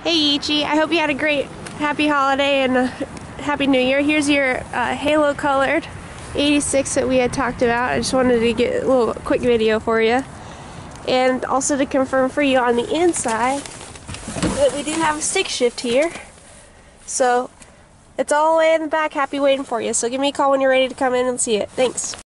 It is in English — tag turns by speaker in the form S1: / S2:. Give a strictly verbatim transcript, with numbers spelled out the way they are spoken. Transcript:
S1: Hey Ichi, I hope you had a great happy holiday and a happy new year. Here's your uh, halo colored eighty-six that we had talked about. I just wanted to get a little quick video for you. And also to confirm for you on the inside that we do have a stick shift here. So it's all the way in the back, happy waiting for you. So give me a call when you're ready to come in and see it. Thanks.